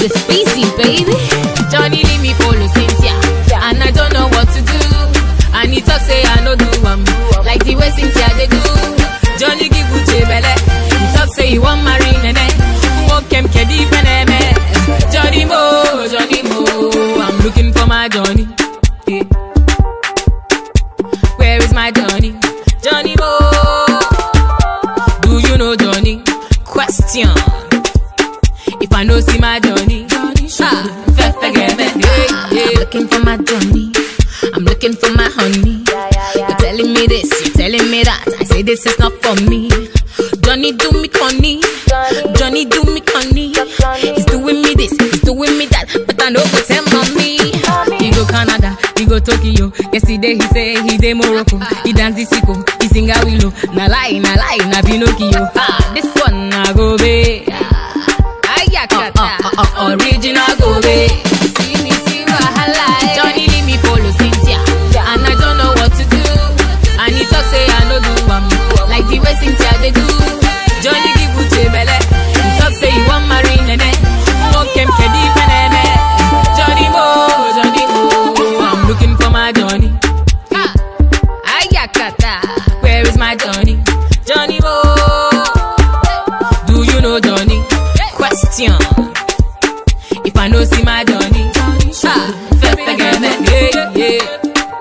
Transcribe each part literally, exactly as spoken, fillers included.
the spacey, baby. Johnny leave me follow Cynthia, and I don't know what to do. And he talk say I no do um like the way Cynthia they do. Johnny give Uche belle. He talk say he want marry nene. Mokem kedi feneme. Johnny Mo, Johnny Mo, I'm looking for my Johnny. Yeah. Where is my Johnny? Johnny Mo. Do you know Johnny? Question. If I know see my Johnny, Johnny ah, yeah, yeah. I'm looking for my Johnny. I'm looking for my honey. Yeah, yeah, yeah. You're telling me this, you're telling me that. I say this is not for me. Johnny do me conny. Johnny, Johnny do me conny. He's doing me this, he's doing me that. But I know go tell mommy. He go Canada, he go Tokyo. Yesterday he say he dey Morocco. He dance the sicko, he sing a willow. Na lie, na lie, na Pinocchio. Ah, this one na go be. Uh, uh, uh, uh, original go be. See me see wahala. Johnny leave me follow Cynthia, and I don't know what to do. And he talk say I no do um like the way Cynthia they do. Johnny give Uche belle. He talk say he want marry nene. Mokem kedi feneme. Johnny Mo, Johnny Mo, I'm looking for my Johnny. Ha, ayakata. Where is my Johnny? Johnny Mo. Do you know Johnny? Question. If I know see my Johnny, ah, yeah, yeah.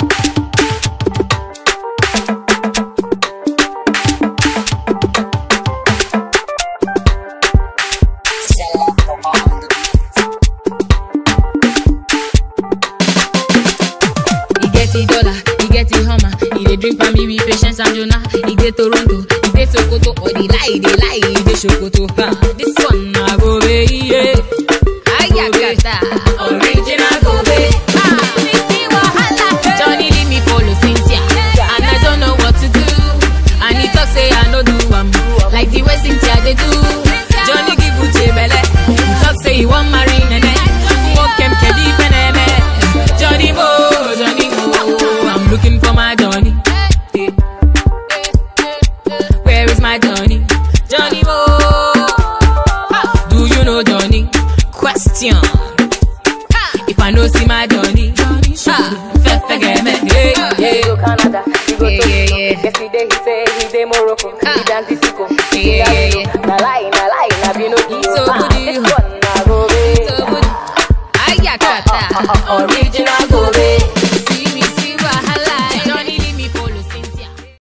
He get the dollar, he get the hammer. He dey drink for me with patience and Jonah. He dey Toronto, he dey Sokoto. Or they lie, they lie, he dey Sokoto. Ah, this one na go be, yeah. Ayakata, original go be. Ah, me see wahala. Johnny leave me follow Cynthia, and I don't know what to do. And he talk say I no do um like the way Cynthia they do. Johnny give Uche belle. He talk say he want marry nene. Mokem kedi feneme. Johnny Mo, Johnny Mo, I'm looking for my Johnny. Yeah. Where is my Johnny? Johnny Mo. Do you know Johnny? Question. If I know see my Johnny, ah, yeah, yeah. He go Canada, he go Tokyo. Yesterday he say he dey Morocco. He dance the sicko, he sing a willow. Na lie, na lie, na Pinocchio. So good, this one na go be. So good. Ayakata. Original go